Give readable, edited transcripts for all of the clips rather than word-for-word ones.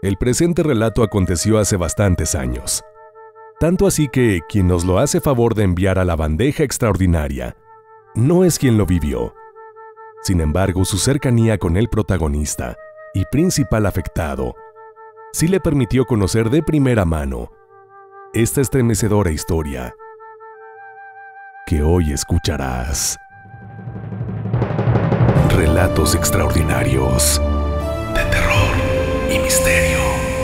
El presente relato aconteció hace bastantes años. Tanto así que quien nos lo hace favor de enviar a la bandeja extraordinaria no es quien lo vivió. Sin embargo, su cercanía con el protagonista y principal afectado sí le permitió conocer de primera mano esta estremecedora historia que hoy escucharás. Relatos extraordinarios de terror y misterio.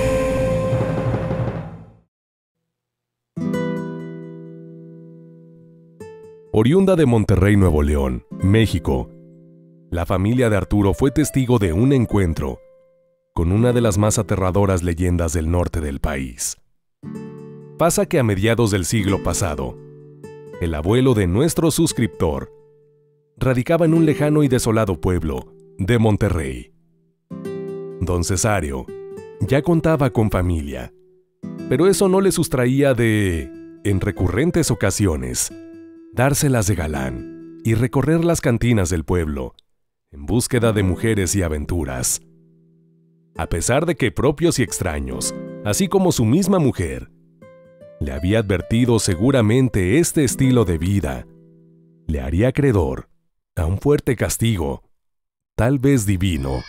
Oriunda de Monterrey, Nuevo León, México, la familia de Arturo fue testigo de un encuentro con una de las más aterradoras leyendas del norte del país. Pasa que a mediados del siglo pasado, el abuelo de nuestro suscriptor radicaba en un lejano y desolado pueblo de Monterrey. Don Cesario ya contaba con familia, pero eso no le sustraía de, en recurrentes ocasiones, dárselas de galán y recorrer las cantinas del pueblo en búsqueda de mujeres y aventuras. A pesar de que propios y extraños, así como su misma mujer, le había advertido seguramente este estilo de vida le haría acreedor a un fuerte castigo, tal vez divino.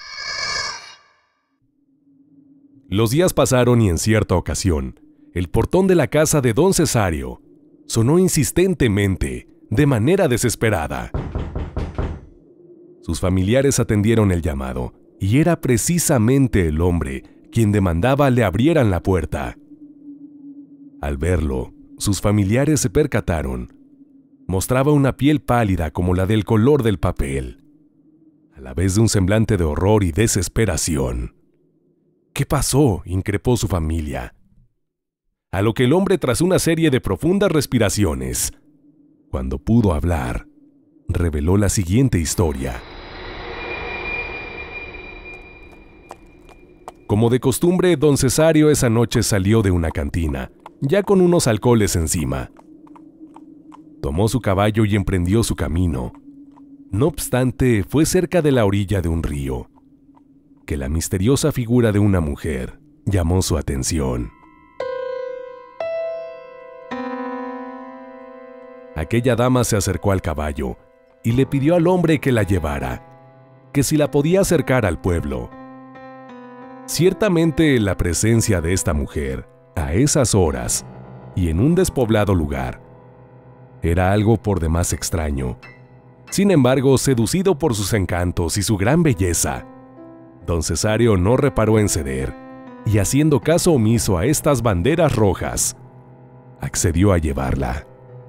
Los días pasaron y en cierta ocasión, el portón de la casa de don Cesario sonó insistentemente, de manera desesperada. Sus familiares atendieron el llamado, y era precisamente el hombre quien demandaba le abrieran la puerta. Al verlo, sus familiares se percataron. Mostraba una piel pálida como la del color del papel, a la vez de un semblante de horror y desesperación. ¿Qué pasó?, increpó su familia. A lo que el hombre, tras una serie de profundas respiraciones, cuando pudo hablar, reveló la siguiente historia. Como de costumbre, don Cesario esa noche salió de una cantina, ya con unos alcoholes encima. Tomó su caballo y emprendió su camino. No obstante, fue cerca de la orilla de un río que la misteriosa figura de una mujer llamó su atención. Aquella dama se acercó al caballo y le pidió al hombre que la llevara, que si la podía acercar al pueblo. Ciertamente la presencia de esta mujer, a esas horas y en un despoblado lugar, era algo por demás extraño. Sin embargo, seducido por sus encantos y su gran belleza, don Cesario no reparó en ceder, y haciendo caso omiso a estas banderas rojas, accedió a llevarla.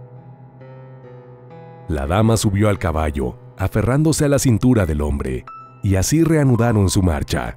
La dama subió al caballo, aferrándose a la cintura del hombre, y así reanudaron su marcha.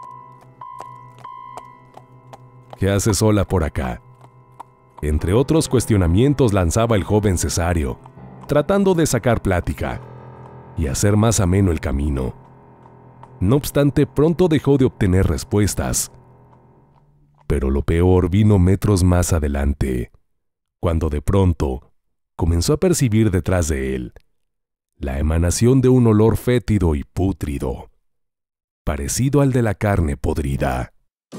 ¿Qué hace sola por acá?, entre otros cuestionamientos lanzaba el joven Cesario, tratando de sacar plática y hacer más ameno el camino. No obstante, pronto dejó de obtener respuestas. Pero lo peor vino metros más adelante, cuando de pronto comenzó a percibir detrás de él la emanación de un olor fétido y pútrido, parecido al de la carne podrida.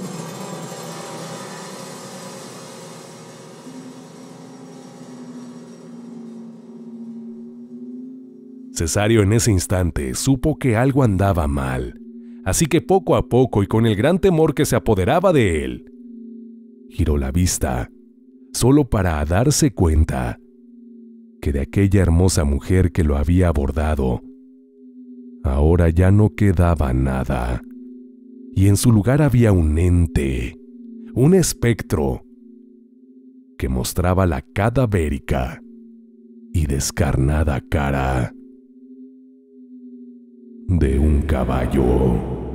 Cesario en ese instante supo que algo andaba mal, así que poco a poco y con el gran temor que se apoderaba de él, giró la vista, solo para darse cuenta que de aquella hermosa mujer que lo había abordado, ahora ya no quedaba nada, y en su lugar había un ente, un espectro, que mostraba la cadavérica y descarnada cara de un caballo.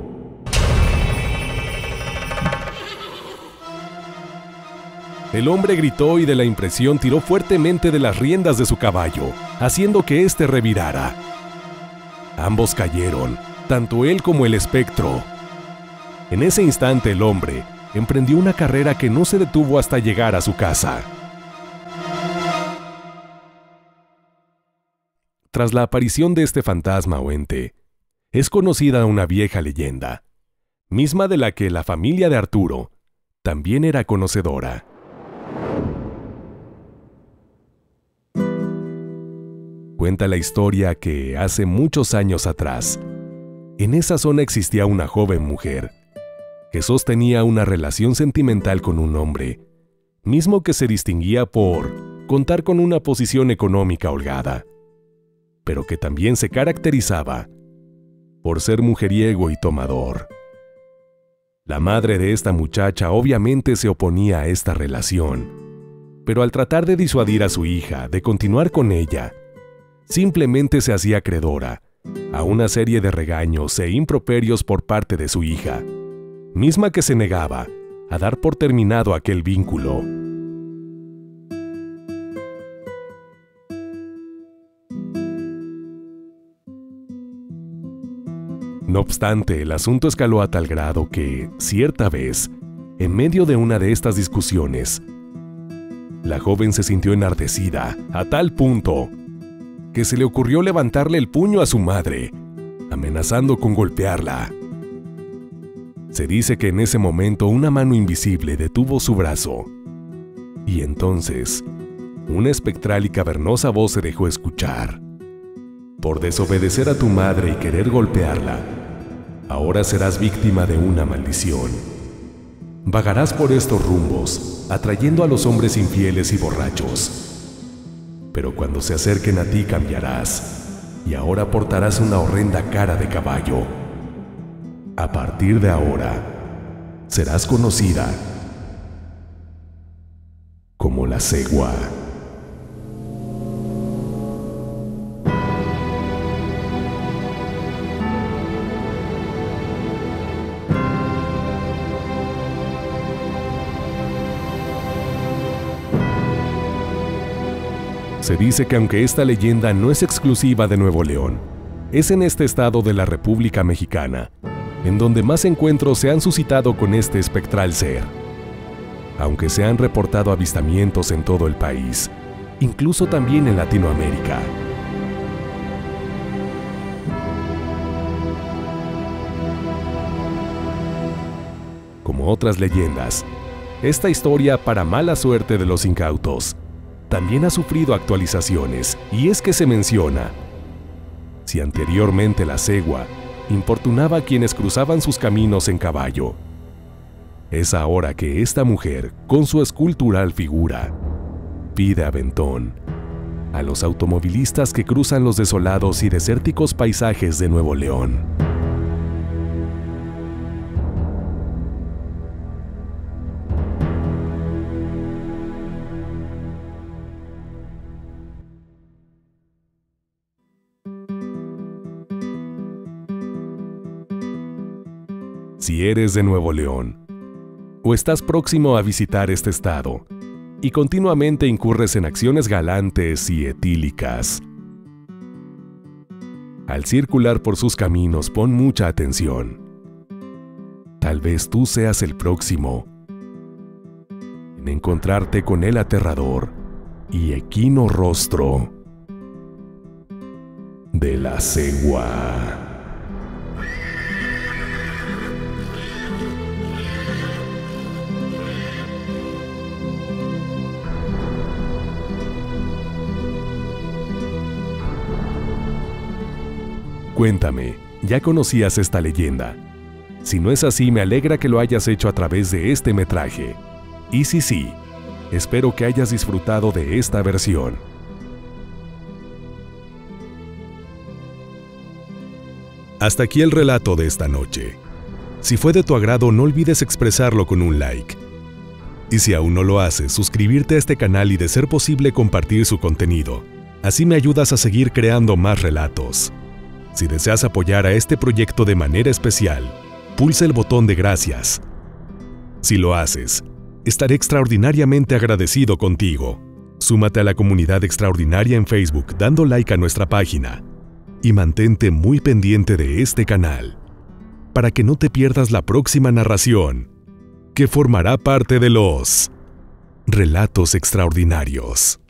El hombre gritó y de la impresión tiró fuertemente de las riendas de su caballo, haciendo que éste revirara. Ambos cayeron, tanto él como el espectro. En ese instante el hombre emprendió una carrera que no se detuvo hasta llegar a su casa. Tras la aparición de este fantasma o ente, es conocida una vieja leyenda, misma de la que la familia de Arturo también era conocedora. Cuenta la historia que hace muchos años atrás, en esa zona existía una joven mujer que sostenía una relación sentimental con un hombre, mismo que se distinguía por contar con una posición económica holgada, pero que también se caracterizaba por ser mujeriego y tomador. La madre de esta muchacha obviamente se oponía a esta relación, pero al tratar de disuadir a su hija de continuar con ella, simplemente se hacía acreedora a una serie de regaños e improperios por parte de su hija, misma que se negaba a dar por terminado aquel vínculo. No obstante, el asunto escaló a tal grado que, cierta vez, en medio de una de estas discusiones, la joven se sintió enardecida a tal punto que se le ocurrió levantarle el puño a su madre, amenazando con golpearla. Se dice que en ese momento una mano invisible detuvo su brazo, y entonces una espectral y cavernosa voz se dejó escuchar. Por desobedecer a tu madre y querer golpearla, ahora serás víctima de una maldición. Vagarás por estos rumbos, atrayendo a los hombres infieles y borrachos. Pero cuando se acerquen a ti cambiarás, y ahora portarás una horrenda cara de caballo. A partir de ahora, serás conocida como la cegua. Se dice que aunque esta leyenda no es exclusiva de Nuevo León, es en este estado de la República Mexicana en donde más encuentros se han suscitado con este espectral ser. Aunque se han reportado avistamientos en todo el país, incluso también en Latinoamérica. Como otras leyendas, esta historia, para mala suerte de los incautos, también ha sufrido actualizaciones, y es que se menciona: si anteriormente la cegua importunaba a quienes cruzaban sus caminos en caballo, es ahora que esta mujer, con su escultural figura, pide aventón a los automovilistas que cruzan los desolados y desérticos paisajes de Nuevo León. Si eres de Nuevo León, o estás próximo a visitar este estado, y continuamente incurres en acciones galantes y etílicas, al circular por sus caminos pon mucha atención. Tal vez tú seas el próximo en encontrarte con el aterrador y equino rostro de la cegua. Cuéntame, ¿ya conocías esta leyenda? Si no es así, me alegra que lo hayas hecho a través de este metraje. Y si sí, espero que hayas disfrutado de esta versión. Hasta aquí el relato de esta noche. Si fue de tu agrado, no olvides expresarlo con un like. Y si aún no lo haces, suscribirte a este canal y, de ser posible, compartir su contenido. Así me ayudas a seguir creando más relatos. Si deseas apoyar a este proyecto de manera especial, pulsa el botón de gracias. Si lo haces, estaré extraordinariamente agradecido contigo. Súmate a la comunidad extraordinaria en Facebook dando like a nuestra página. Y mantente muy pendiente de este canal, para que no te pierdas la próxima narración, que formará parte de los Relatos Extraordinarios.